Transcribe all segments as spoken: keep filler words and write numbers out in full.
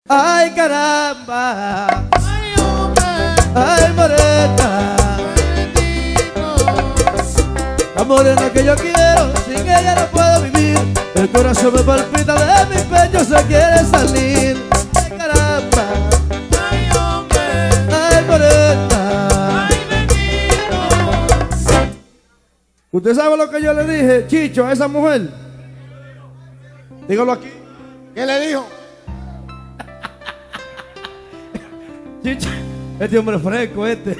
Ay, caramba. Ay, hombre. Ay, morena. La morena que yo quiero, sin ella no puedo vivir. El corazón me palpita, de mi pecho se quiere salir. Ay, caramba. Ay, hombre. Ay, morena. Ay, bendito. ¿Usted sabe lo que yo le dije, Chicho, a esa mujer? Dígalo aquí. ¿Qué le dijo? Chicho, este hombre fresco, este.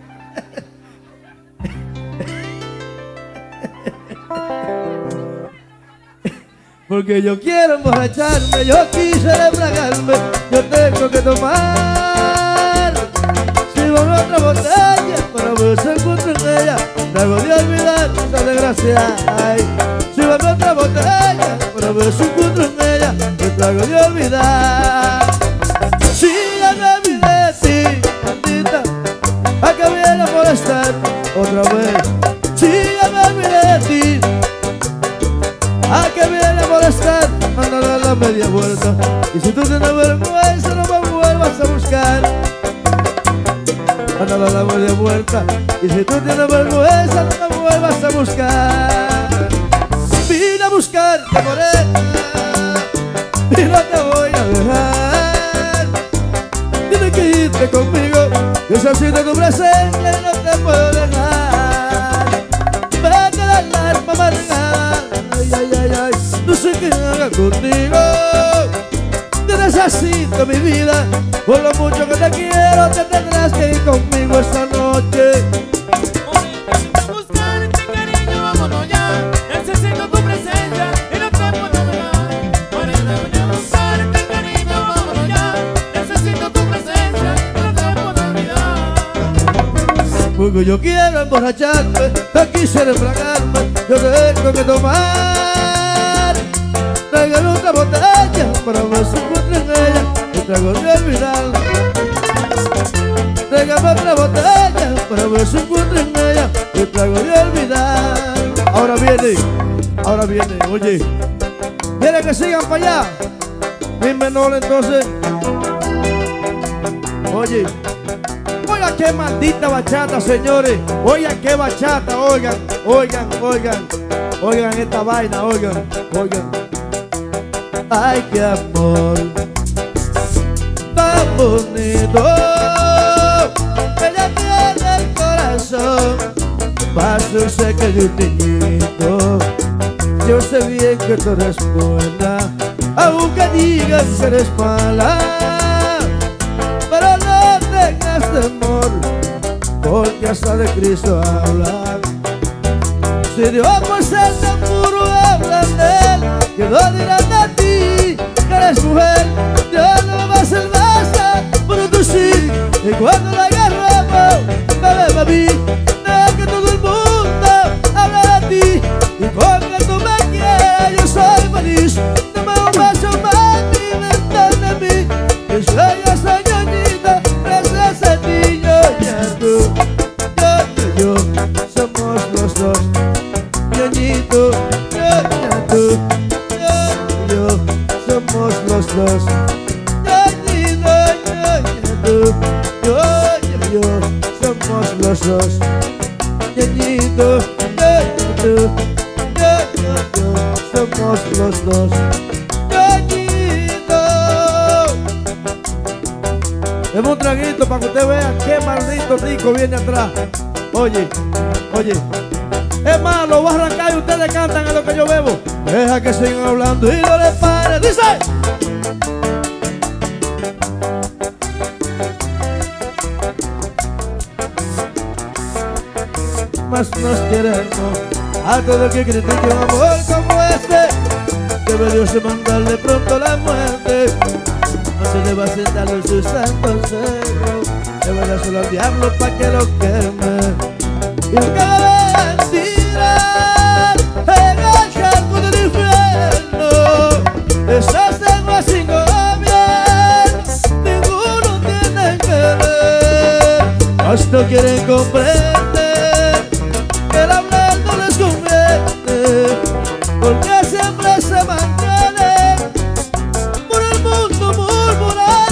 Porque yo quiero emborracharme, yo quisiera embriagarme, yo tengo que tomar. Si van otra botella para ver si encuentro en ella, trago de olvidar esa desgracia. Ay, si van otra botella para ver si encuentro en ella, me trago de olvidar. Si ya me olvidé de ti, maldita, a que viene a molestar otra vez. Si ya me olvidé de ti, a que viene a molestar, anda a dar la media vuelta. Y si tú tienes vergüenza, no me vuelvas a buscar. Anda a dar la media vuelta. Y si tú tienes vergüenza, no me vuelvas a buscar. Vine a buscarte, morena, y no te voy a dejar. Tienes que irte conmigo, yo necesito tu presencia y no te puedo dejar. Vete a dar la alma amargada. Ay, ay, ay, ay, no sé qué haga contigo. Te necesito, mi vida, por lo mucho que te quiero, te tendrás que ir conmigo esta noche. Buscarte, cariño, vámonos ya. Necesito tu presencia y no te puedo dejar. Morena, voy a buscarte, cariño, vámonos ya. Necesito tu presencia y no te puedo olvidar. Porque yo quiero emborracharme, yo quisiera embriagarme, yo tengo que tomar. Tráigame otra botella para ver si encuentro en ella el trago de olvidar. Tráigame otra botella para ver si encuentro en ella el trago de olvidar. Ahora viene, ahora viene, oye, ¿quieren que sigan para allá? Mi menor entonces. Oye, oigan qué maldita bachata, señores. Oigan qué bachata, oigan, oigan, oigan. Oigan esta vaina, oigan, oigan. Ay, qué amor tan bonito. Ella tiene el corazón más dulce que de un niñito. Yo sé bien que tú eres buena, aunque digas que eres mala. Pero no tengas temor, porque hasta de Cristo habla. Si Dios pues el tan puro habla de él, que no dirán a ti que eres mujer. Dios no va a ser basta, pero tú sí. Y cuando la agarramos, me ve a mí. Deja que todo el mundo hable de ti. Y con que tú me quieras, yo soy feliz. Dame un beso más y vente de mí. Que soy esa ñoñita, ese ese niño. Ya tú, yo, yo, yo, somos los dos. Ñoñito, yo, ya tú, yo, yo, somos los dos. Ñoñito, yo, ya tú, yo, yo, yo, somos los dos. Ñoñito, yo, ya tú, yo, yo, yo, somos los dos. Ñoñito. Deme un traguito para que usted vea qué maldito rico viene atrás. Oye, oye. Es más, lo voy a arrancar y ustedes cantan a lo que yo bebo. Deja que sigan hablando y no les pare. ¡Dice! Más nos queremos a todo el que critique un amor como este. Debe Dios mandarle pronto la muerte. No se deba sentarlo en su santo seno. Debe solo al diablo pa' que lo queme. Y aunque tirar en el charco del infierno, esas lenguas sin gobierno, ninguno tiene que ver. Mas no quieren comprender que el hablar no les conviene, porque siempre se mantienen por el mundo murmurando.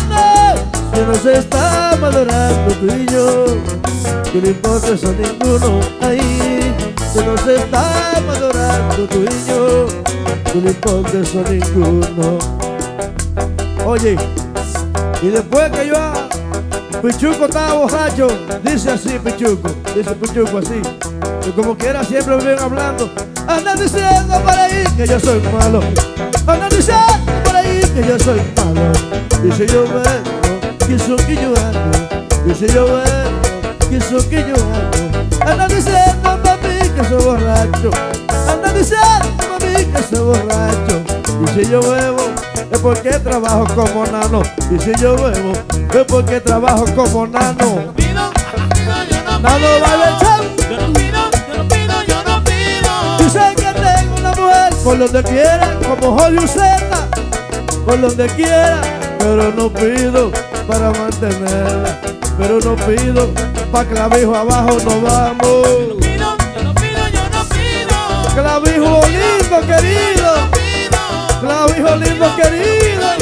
se está madurando tú y yo, que no importa eso a ninguno ahí. Que no se está madurando tú y yo, que no importa eso a ninguno. Oye, y después que yo Pichuco estaba borracho, dice así Pichuco, dice Pichuco así, que como quiera siempre me ven hablando. Andan diciendo por ahí que yo soy malo, andan diciendo por ahí que yo soy malo. Dice yo veo, que soy que yo ando, dice yo veo, que soy que yo ando. Andan diciendo mami que soy borracho, andan diciendo mami que soy borracho. Dice yo bebo, es porque trabajo como nano. Dice yo bebo, es porque trabajo como nano. Pido, pido, yo no Nano pido. vale el chavo. Yo no pido, yo no pido, yo no pido. Dice que tengo una mujer por donde quiera, como Julio Zeta, por donde quiera, pero no pido para mantenerla, pero no pido pa' clavijo abajo no vamos. Pido, yo no pido, yo no pido. Clavijo lindo querido, Pido, clavijo lindo querido.